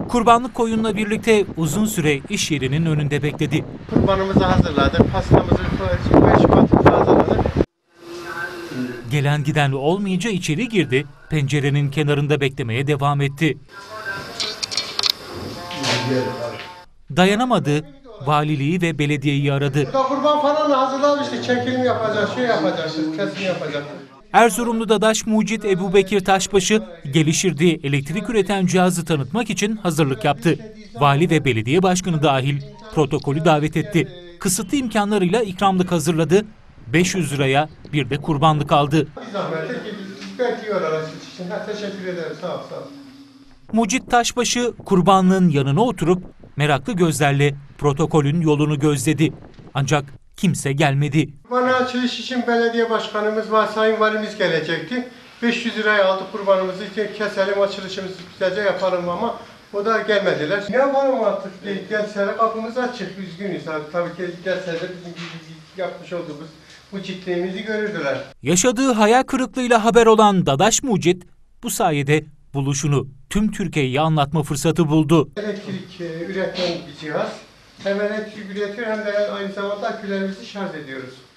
Kurbanlık koyunla birlikte uzun süre iş yerinin önünde bekledi. Kurbanımızı hazırladık, pastamızı 5 Şubat'ta hazırladık. Gelen giden olmayınca içeri girdi, pencerenin kenarında beklemeye devam etti. Dayanamadı, valiliği ve belediyeyi aradı. Burada kurban falan hazırlamıştık, çekim yapacağız, kesim yapacağız. Erzurumlu Dadaş Mucit Ebubekir Taşbaşı, geliştirdiği elektrik üreten cihazı tanıtmak için hazırlık yaptı. Vali ve belediye başkanı dahil protokolü davet etti. Kısıtlı imkanlarıyla ikramlık hazırladı. 500 liraya bir de kurbanlık aldı. Teşekkür ederim, sağ ol. Mucit Taşbaşı kurbanlığın yanına oturup meraklı gözlerle protokolün yolunu gözledi. Ancak kimse gelmedi. Bana açılış için belediye başkanımız var, sayın valimiz gelecekti. 500 liraya aldık kurbanımızı, keselim, açılışımızı güzelce yapalım ama o da gelmediler. Ne yapalım artık, gelseler kapımız açık, üzgünüz abi. Tabii ki gelseler bizim yapmış olduğumuz bu ciddiğimizi görürdüler. Yaşadığı hayal kırıklığıyla haber olan Dadaş Mucit bu sayede buluşunu tüm Türkiye'ye anlatma fırsatı buldu. Elektrik üreten bir cihaz. Hem elektrik üretiyor hem de aynı zamanda akülerimizi şarj ediyoruz.